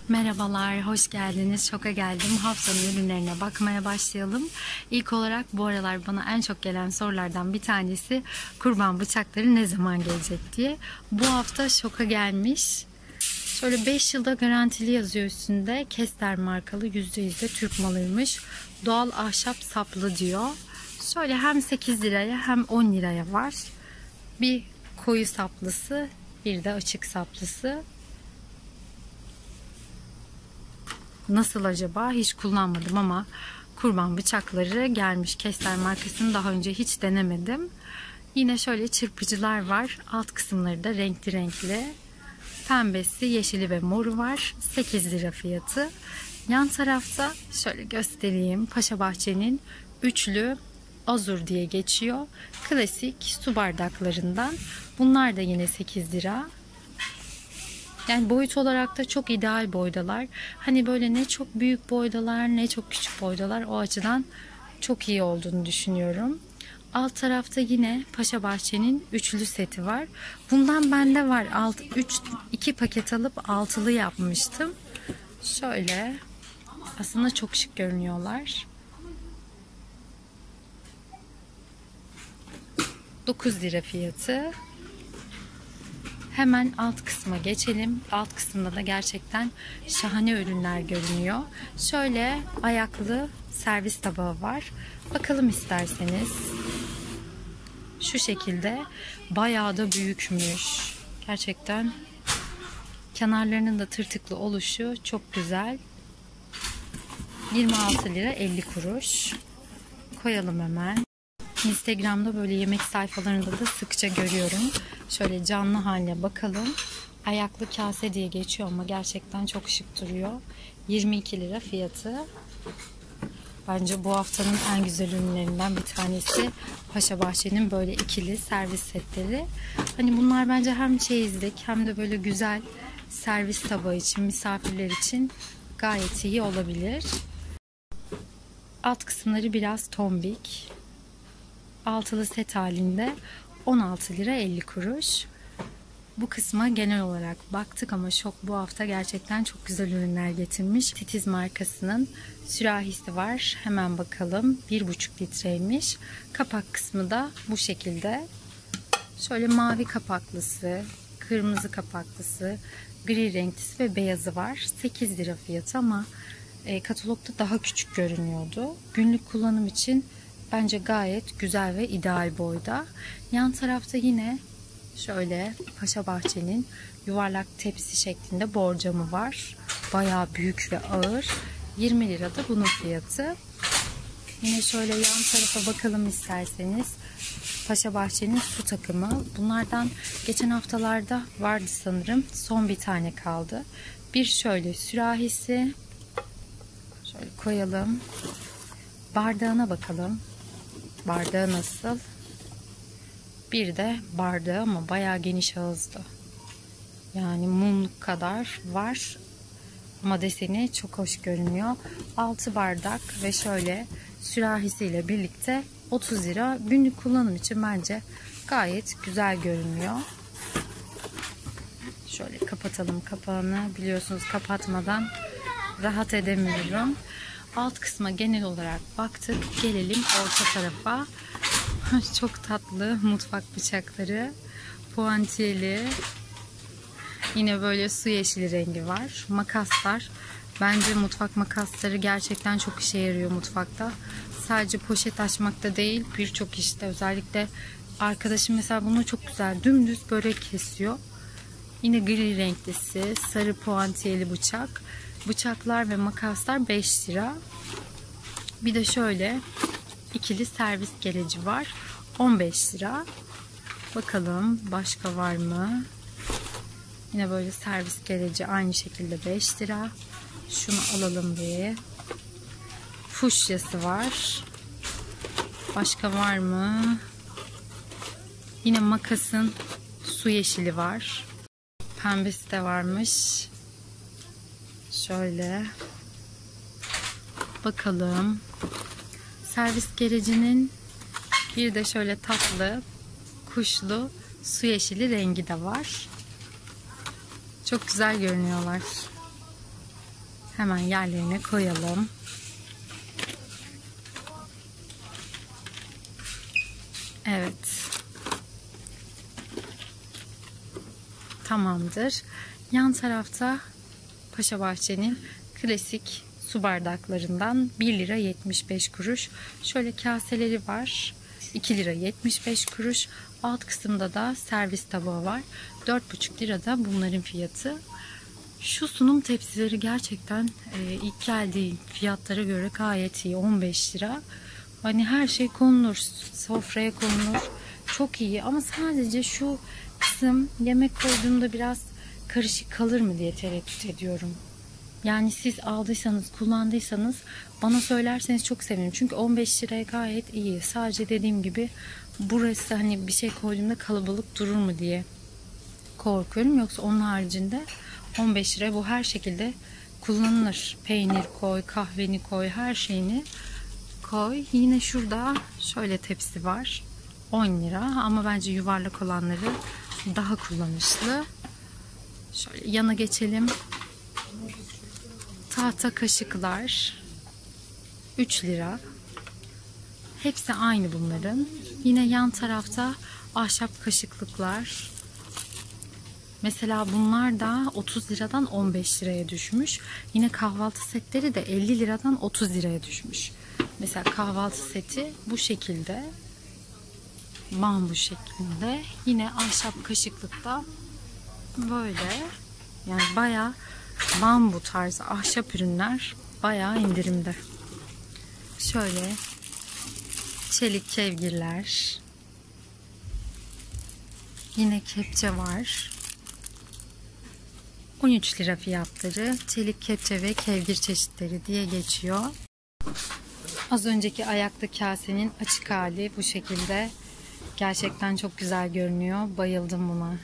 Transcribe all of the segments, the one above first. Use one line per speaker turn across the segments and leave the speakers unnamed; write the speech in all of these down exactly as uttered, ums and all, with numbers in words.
Merhabalar, hoş geldiniz. Şoka geldim. Haftanın ürünlerine bakmaya başlayalım. İlk olarak bu aralar bana en çok gelen sorulardan bir tanesi kurban bıçakları ne zaman gelecek diye. Bu hafta Şoka gelmiş. Şöyle beş yılda garantili yazıyor üstünde. Kester markalı, yüzde yüz de Türk malıymış. Doğal ahşap saplı diyor. Şöyle hem sekiz liraya hem on liraya var. Bir koyu saplısı, bir de açık saplısı. Nasıl acaba? Hiç kullanmadım ama kurban bıçakları gelmiş. Kester markasını daha önce hiç denemedim. Yine şöyle çırpıcılar var. Alt kısımları da renkli renkli. Pembesi, yeşili ve moru var. sekiz lira fiyatı. Yan tarafta şöyle göstereyim. Paşabahçe'nin üçlü azur diye geçiyor. Klasik su bardaklarından. Bunlar da yine sekiz lira. Yani boyut olarak da çok ideal boydalar. Hani böyle ne çok büyük boydalar ne çok küçük boydalar. O açıdan çok iyi olduğunu düşünüyorum. Alt tarafta yine Paşabahçe'nin üçlü seti var. Bundan bende var. üç iki paket alıp altılı yapmıştım. Şöyle. Aslında çok şık görünüyorlar. dokuz lira fiyatı. Hemen alt kısma geçelim. Alt kısımda da gerçekten şahane ürünler görünüyor. Şöyle ayaklı servis tabağı var. Bakalım isterseniz. Şu şekilde bayağı da büyükmüş. Gerçekten kenarlarının da tırtıklı oluşu çok güzel. yirmi altı lira elli kuruş. Koyalım hemen. Instagram'da böyle yemek sayfalarında da sıkça görüyorum. Şöyle canlı haline bakalım. Ayaklı kase diye geçiyor ama gerçekten çok şık duruyor. yirmi iki lira fiyatı. Bence bu haftanın en güzel ürünlerinden bir tanesi. Paşabahçe'nin böyle ikili servis setleri. Hani bunlar bence hem çeyizlik hem de böyle güzel servis tabağı için, misafirler için gayet iyi olabilir. Alt kısımları biraz tombik. Altılı set halinde on altı lira elli kuruş. Bu kısma genel olarak baktık ama Şok bu hafta gerçekten çok güzel ürünler getirmiş. Titiz markasının sürahisi var. Hemen bakalım. bir buçuk litreymiş. Kapak kısmı da bu şekilde. Şöyle mavi kapaklısı, kırmızı kapaklısı, gri renklisi ve beyazı var. sekiz lira fiyatı ama e, katalogda daha küçük görünüyordu. Günlük kullanım için bence gayet güzel ve ideal boyda. Yan tarafta yine şöyle Paşabahçe'nin yuvarlak tepsi şeklinde borcamı var. Bayağı büyük ve ağır. yirmi lira da bunun fiyatı. Yine şöyle yan tarafa bakalım isterseniz. Paşabahçe'nin su takımı. Bunlardan geçen haftalarda vardı sanırım. Son bir tane kaldı. Bir şöyle sürahisi. Şöyle koyalım. Bardağına bakalım. Bardağı nasıl? Bir de bardağı ama bayağı geniş ağızlı. Yani mumluk kadar var. Ama deseni çok hoş görünüyor. altı bardak ve şöyle sürahisiyle birlikte otuz lira. Günlük kullanım için bence gayet güzel görünüyor. Şöyle kapatalım kapağını. Biliyorsunuz kapatmadan rahat edemiyorum. Alt kısma genel olarak baktık. Gelelim orta tarafa. Çok tatlı mutfak bıçakları. Puantiyeli. Yine böyle su yeşili rengi var. Makaslar. Bence mutfak makasları gerçekten çok işe yarıyor mutfakta. Sadece poşet açmakta değil, birçok işte. Özellikle arkadaşım mesela bunu çok güzel dümdüz börek kesiyor. Yine gri renklisi, sarı puantiyeli bıçak. Bıçaklar ve makaslar beş lira. Bir de şöyle ikili servis geleci var. on beş lira. Bakalım başka var mı? Yine böyle servis geleci aynı şekilde beş lira. Şunu alalım bir. Fuşyası var. Başka var mı? Yine makasın su yeşili var. Pembesi de varmış. Şöyle bakalım. Servis gerecinin bir de şöyle tatlı kuşlu su yeşili rengi de var. Çok güzel görünüyorlar. Hemen yerlerine koyalım. Evet. Tamamdır. Yan tarafta Paşa Bahçe'nin klasik su bardaklarından bir lira yetmiş beş kuruş. Şöyle kaseleri var. iki lira yetmiş beş kuruş. Alt kısımda da servis tabağı var. dört buçuk lirada bunların fiyatı. Şu sunum tepsileri gerçekten e, ilk geldiği fiyatlara göre gayet iyi. on beş lira. Hani her şey konulur. Sofraya konulur. Çok iyi ama sadece şu kısım yemek koyduğumda biraz karışık kalır mı diye tereddüt ediyorum. Yani siz aldıysanız, kullandıysanız bana söylerseniz çok sevinirim. Çünkü on beş liraya gayet iyi. Sadece dediğim gibi burası hani bir şey koyduğumda kalabalık durur mu diye korkuyorum. Yoksa onun haricinde on beş lira bu her şekilde kullanılır. Peynir koy, kahveni koy, her şeyini koy. Yine şurada şöyle tepsi var. on lira ama bence yuvarlak olanları daha kullanışlı. Şöyle yana geçelim. Tahta kaşıklar üç lira. Hepsi aynı bunların. Yine yan tarafta ahşap kaşıklıklar. Mesela bunlar da otuz liradan on beş liraya düşmüş. Yine kahvaltı setleri de elli liradan otuz liraya düşmüş. Mesela kahvaltı seti bu şekilde. Bambu şeklinde. Yine ahşap kaşıklıkta böyle. Yani bayağı bambu tarzı ahşap ürünler bayağı indirimde. Şöyle çelik kevgirler. Yine kepçe var. on üç lira fiyatları. Çelik kepçe ve kevgir çeşitleri diye geçiyor. Az önceki ayaklı kasenin açık hali bu şekilde. Gerçekten çok güzel görünüyor. Bayıldım buna.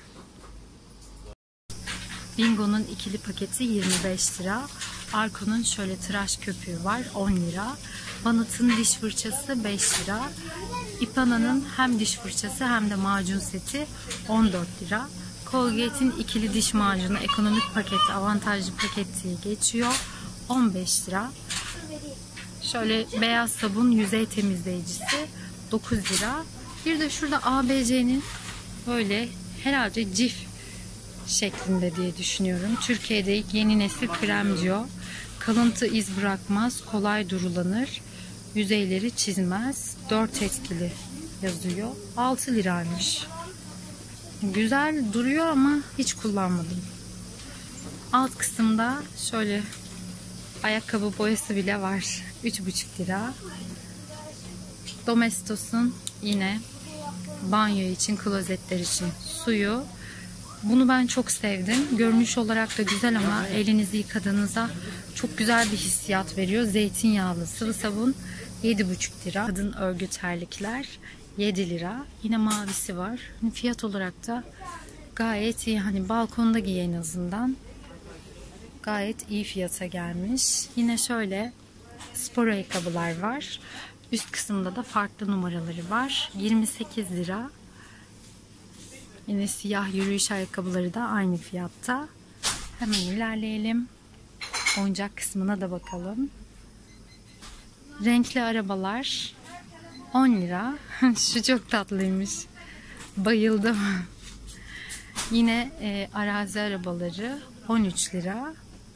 Bingo'nun ikili paketi yirmi beş lira. Arko'nun şöyle tıraş köpüğü var on lira. Banat'ın diş fırçası beş lira. Ipana'nın hem diş fırçası hem de macun seti on dört lira. Colgate'in ikili diş macunu ekonomik paket, avantajlı paket diye geçiyor. on beş lira. Şöyle beyaz sabun yüzey temizleyicisi dokuz lira. Bir de şurada A B C'nin böyle herhalde cif şeklinde diye düşünüyorum. Türkiye'de yeni nesil krem diyor. Kalıntı iz bırakmaz, kolay durulanır, yüzeyleri çizmez, dört etkili yazıyor. altı liraymış. Güzel duruyor ama hiç kullanmadım. Alt kısımda şöyle ayakkabı boyası bile var. üç buçuk lira. Domestos'un yine banyo için, klozetler için suyu. Bunu ben çok sevdim. Görünüş olarak da güzel ama elinizi yıkadığınızda çok güzel bir hissiyat veriyor. Zeytinyağlı sıvı sabun yedi buçuk lira. Kadın örgü terlikler yedi lira. Yine mavisi var. Fiyat olarak da gayet iyi. Hani balkonda giy en azından. Gayet iyi fiyata gelmiş. Yine şöyle spor ayakkabılar var. Üst kısımda da farklı numaraları var. yirmi sekiz lira. Yine siyah yürüyüş ayakkabıları da aynı fiyatta. Hemen ilerleyelim. Oyuncak kısmına da bakalım. Renkli arabalar on lira. Şu çok tatlıymış. Bayıldım. Yine e, arazi arabaları on üç lira.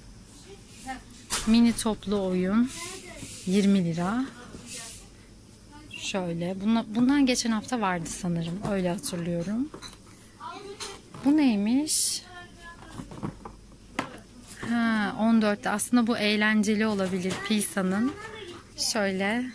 Mini toplu oyun yirmi lira. Şöyle. Bundan, bundan geçen hafta vardı sanırım. Öyle hatırlıyorum. Bu neymiş? Ha, on dörtte. Aslında bu eğlenceli olabilir. Pilsa'nın şöyle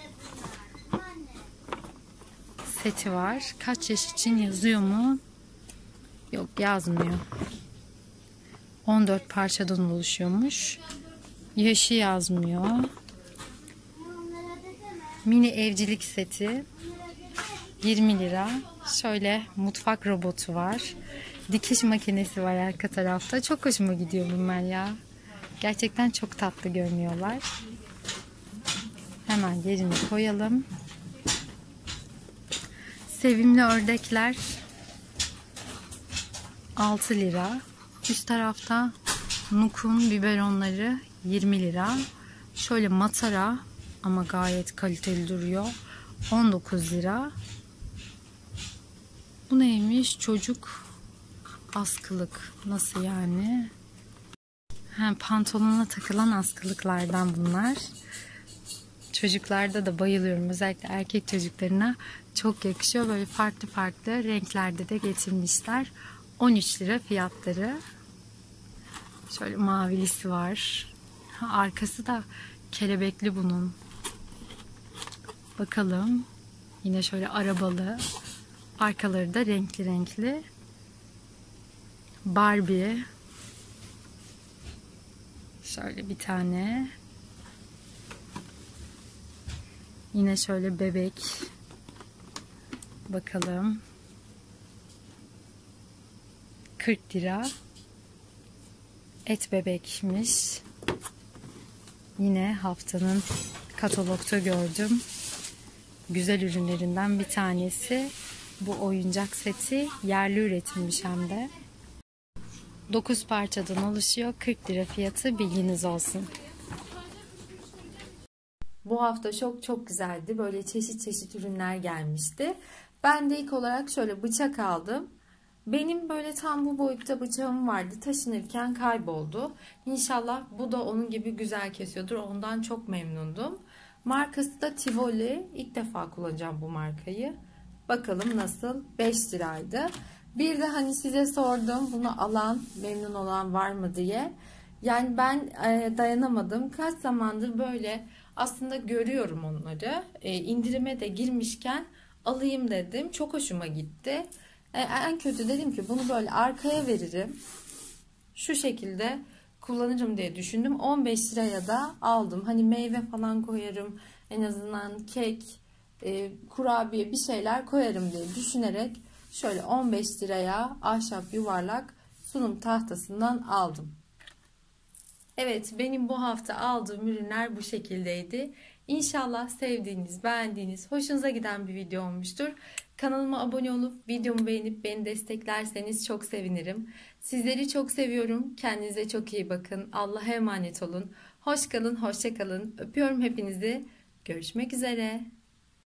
seti var. Kaç yaş için yazıyor mu? Yok, yazmıyor. on dört parçadan oluşuyormuş. Yaşı yazmıyor. Mini evcilik seti yirmi lira. Şöyle mutfak robotu var. Dikiş makinesi var arka tarafta. Çok hoşuma gidiyor bunlar ya. Gerçekten çok tatlı görünüyorlar. Hemen yerine koyalım. Sevimli ördekler altı lira. Üst tarafta Nukun biberonları yirmi lira. Şöyle matara ama gayet kaliteli duruyor. on dokuz lira. Bu neymiş? Çocuk askılık. Nasıl yani? Ha, pantolona takılan askılıklardan bunlar. Çocuklarda da bayılıyorum. Özellikle erkek çocuklarına çok yakışıyor. Böyle farklı farklı renklerde de getirmişler. on üç lira fiyatları. Şöyle mavilisi var. Ha, arkası da kelebekli bunun. Bakalım. Yine şöyle arabalı. Arkaları da renkli renkli. Barbie. Şöyle bir tane. Yine şöyle bebek. Bakalım. kırk lira. Et bebekmiş. Yine haftanın katalogda gördüm. Güzel ürünlerinden bir tanesi. Bu oyuncak seti yerli üretilmiş hem de. dokuz parçadan oluşuyor. kırk lira fiyatı, bilginiz olsun. Bu hafta çok çok güzeldi. Böyle çeşit çeşit ürünler gelmişti. Ben de ilk olarak şöyle bıçak aldım. Benim böyle tam bu boyutta bıçağım vardı. Taşınırken kayboldu. İnşallah bu da onun gibi güzel kesiyordur. Ondan çok memnundum. Markası da Tivoli. İlk defa kullanacağım bu markayı. Bakalım nasıl? beş liraydı. Bir de hani size sordum bunu alan, memnun olan var mı diye. Yani ben dayanamadım. Kaç zamandır böyle aslında görüyorum onları. E, indirime de girmişken alayım dedim. Çok hoşuma gitti. E, en kötü dedim ki bunu böyle arkaya veririm. Şu şekilde kullanırım diye düşündüm. on beş liraya da aldım. Hani meyve falan koyarım. En azından kek, e, kurabiye bir şeyler koyarım diye düşünerek şöyle on beş liraya ahşap yuvarlak sunum tahtasından aldım. Evet, benim bu hafta aldığım ürünler bu şekildeydi. İnşallah sevdiğiniz, beğendiğiniz, hoşunuza giden bir video olmuştur. Kanalıma abone olup videomu beğenip beni desteklerseniz çok sevinirim. Sizleri çok seviyorum. Kendinize çok iyi bakın. Allah'a emanet olun. Hoş kalın, hoşça kalın. Öpüyorum hepinizi. Görüşmek üzere.